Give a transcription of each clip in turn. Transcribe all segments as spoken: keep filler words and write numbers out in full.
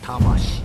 魂。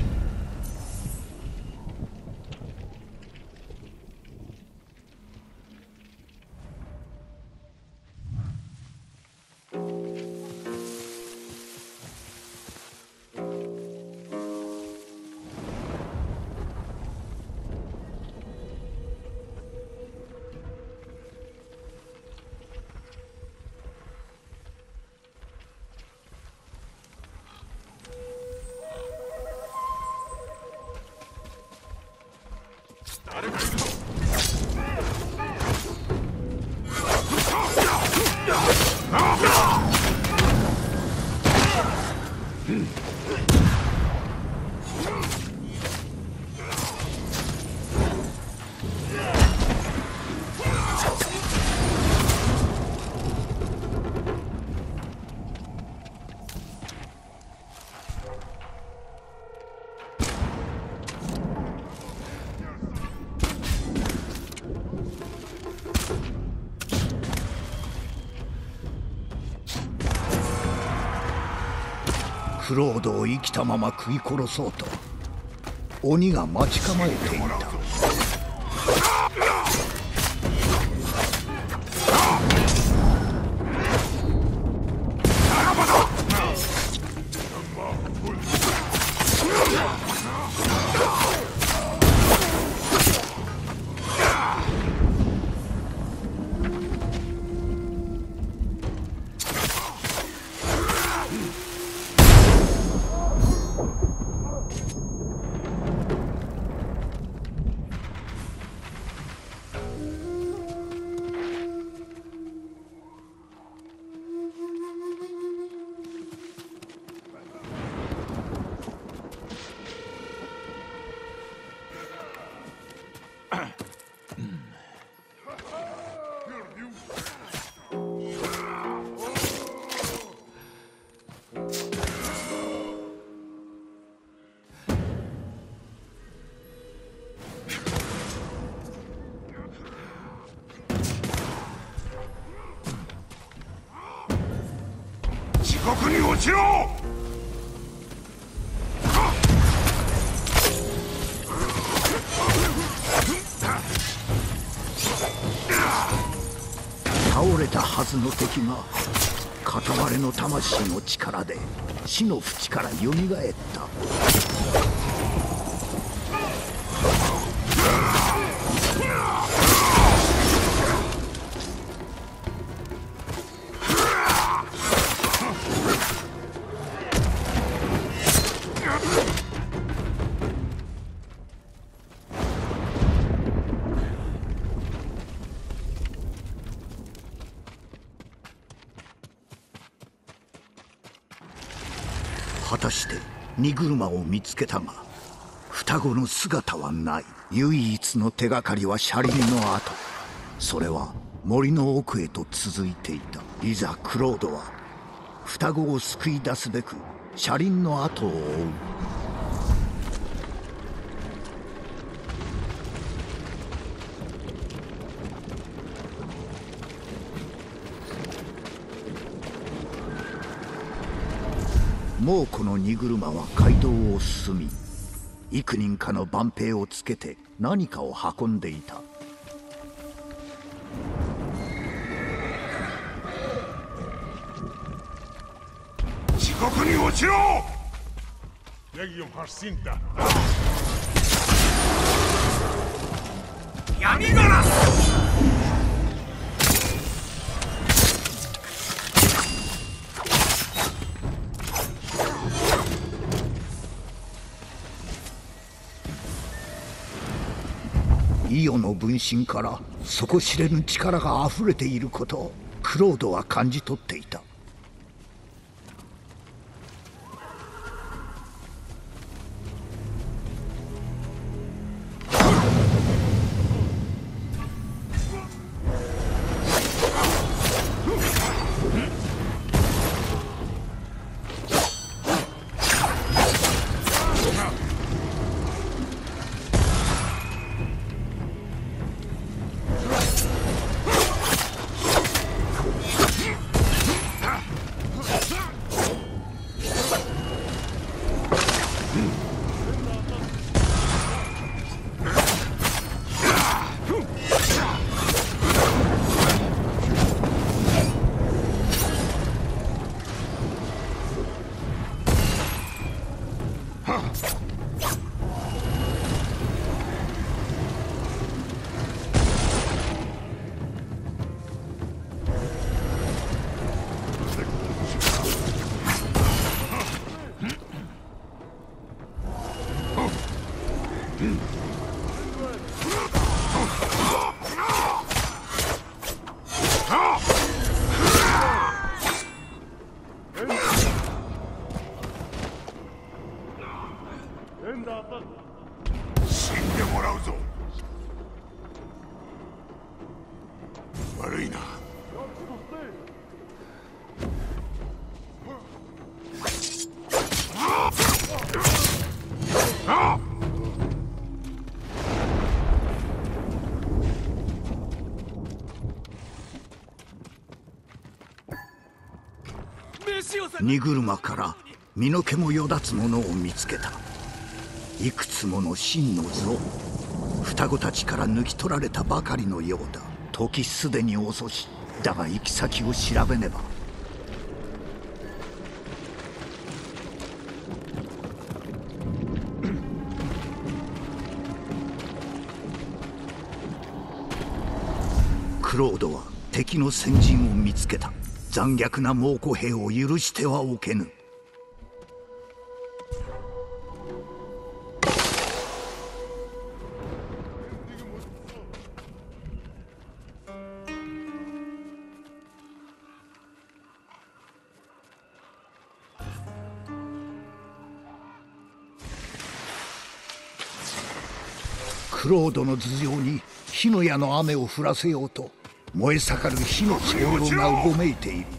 クロードを生きたまま食い殺そうと鬼が待ち構えていた。 地獄に落ちろ！ 倒れたはずの敵が片割れの魂の力で死の淵からよみがえった。果たして荷車を見つけたが双子の姿はない。唯一の手がかりは車輪の跡。それは森の奥へと続いていた。いざクロードは双子を救い出すべく車輪の跡を追う。もうこの荷車は街道を進み、幾人かの万兵をつけて何かを運んでいた。 地獄に落ちろ！闇ガラス！ イオの分身から底知れぬ力が溢れていることをクロードは感じ取っていた。 死んでもらうぞ。悪いな。 荷車から身の毛もよだつものを見つけた。いくつもの真の像、双子たちから抜き取られたばかりのようだ。時すでに遅し、だが行き先を調べねば。クロードは敵の先陣を見つけた。残虐な猛虎兵を許してはおけぬ。クロードの頭上に火の矢の雨を降らせようと燃え盛る火の精霊がうごめいている。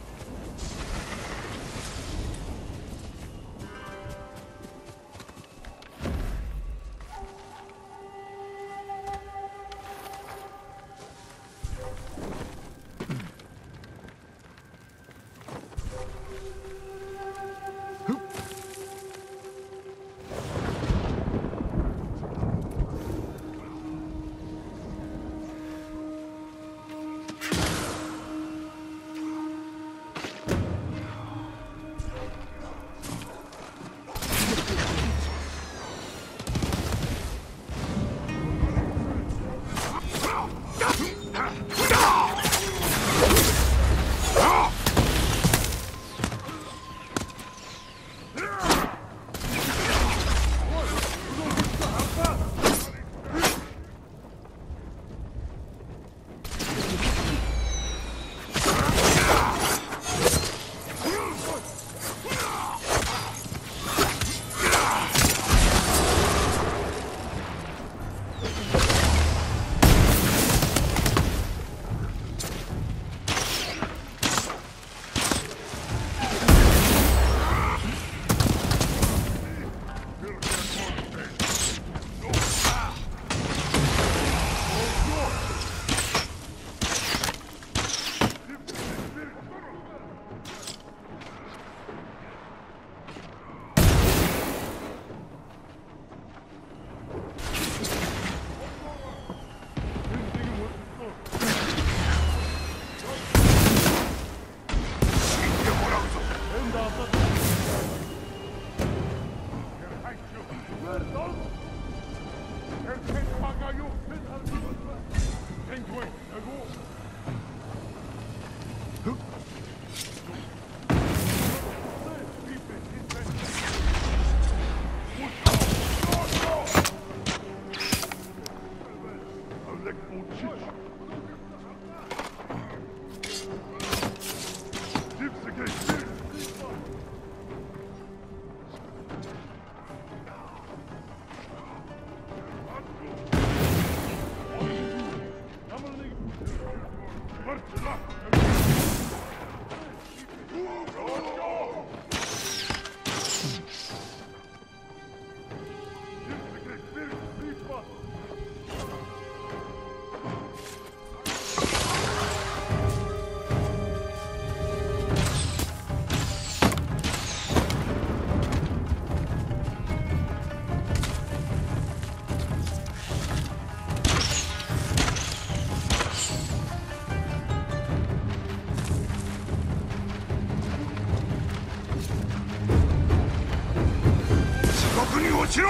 落ちろ。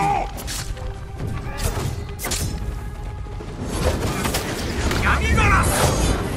闇ガラス。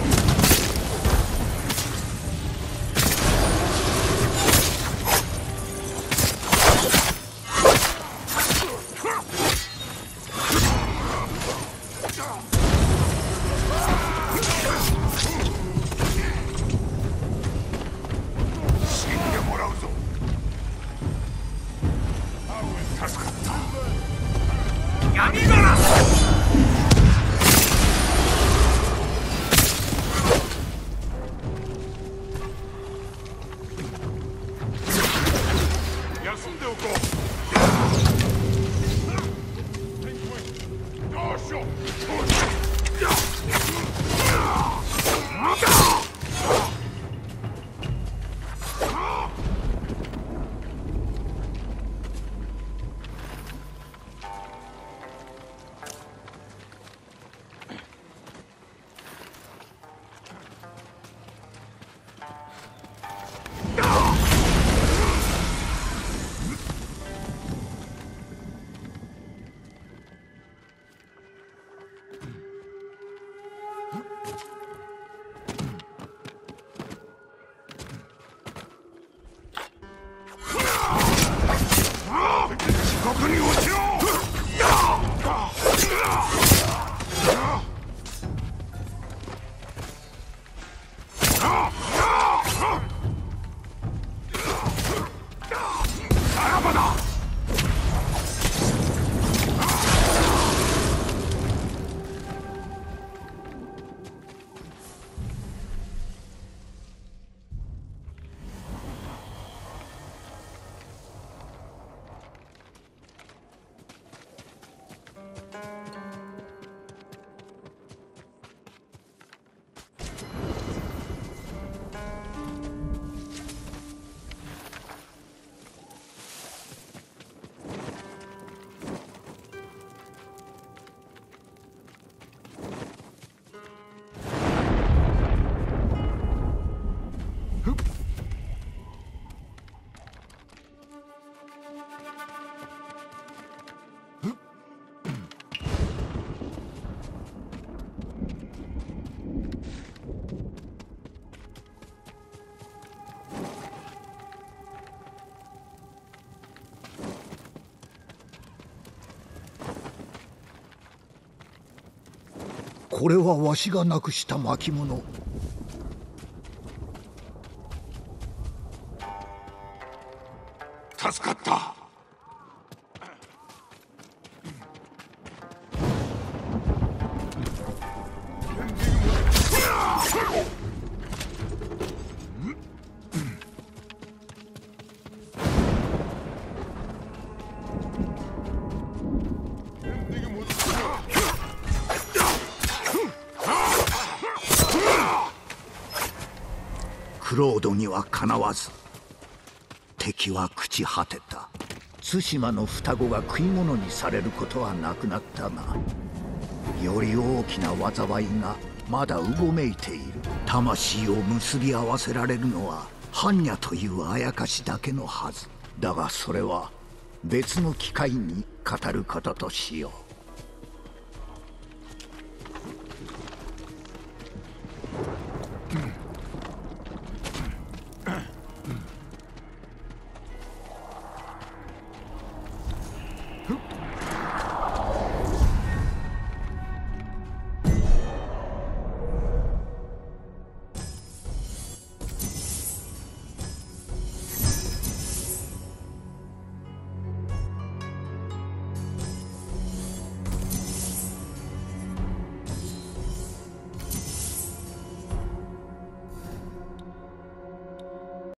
これはわしがなくした巻物。 助かった。 クロードにはかなわず敵は朽ち果てた。対馬の双子が食い物にされることはなくなったが、より大きな災いがまだうごめいている。魂を結び合わせられるのは般若というあやかしだけのはずだが、それは別の機会に語ることとしよう。